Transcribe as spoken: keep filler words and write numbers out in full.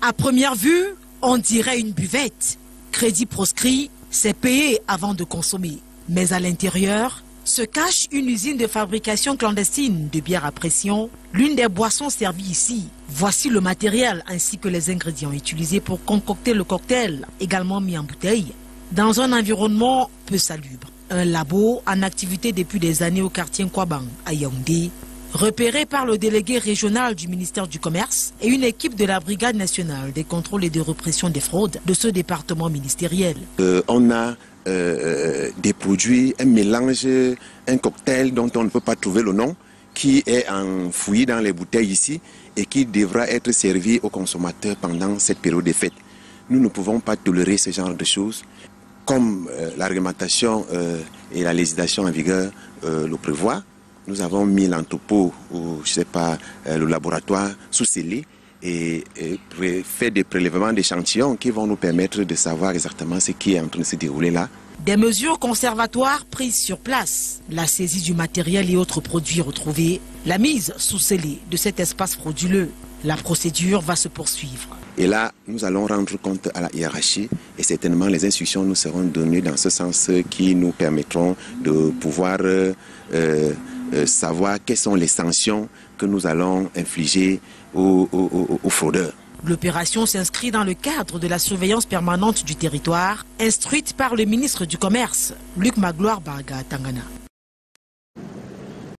À première vue, on dirait une buvette. Crédit proscrit, c'est payer avant de consommer. Mais à l'intérieur se cache une usine de fabrication clandestine de bière à pression, l'une des boissons servies ici. Voici le matériel ainsi que les ingrédients utilisés pour concocter le cocktail, également mis en bouteille, dans un environnement peu salubre. Un labo en activité depuis des années au quartier Nkwabang, à Yaoundé, repéré par le délégué régional du ministère du Commerce et une équipe de la Brigade nationale des contrôles et de répression des fraudes de ce département ministériel. Euh, on a euh, des produits, un mélange, un cocktail dont on ne peut pas trouver le nom, qui est enfoui dans les bouteilles ici et qui devra être servi aux consommateurs pendant cette période de fête. Nous ne pouvons pas tolérer ce genre de choses. Comme euh, la réglementation euh, et la législation en vigueur euh, le prévoient, nous avons mis l'entrepôt ou je sais pas, euh, le laboratoire sous scellé et, et fait des prélèvements d'échantillons qui vont nous permettre de savoir exactement ce qui est en train de se dérouler là. Des mesures conservatoires prises sur place, la saisie du matériel et autres produits retrouvés, la mise sous scellé de cet espace frauduleux. La procédure va se poursuivre. Et là, nous allons rendre compte à la hiérarchie et certainement les instructions nous seront données dans ce sens qui nous permettront de pouvoir euh, euh, savoir quelles sont les sanctions que nous allons infliger aux, aux, aux fraudeurs. L'opération s'inscrit dans le cadre de la surveillance permanente du territoire, instruite par le ministre du Commerce, Luc Magloire Barga Tangana.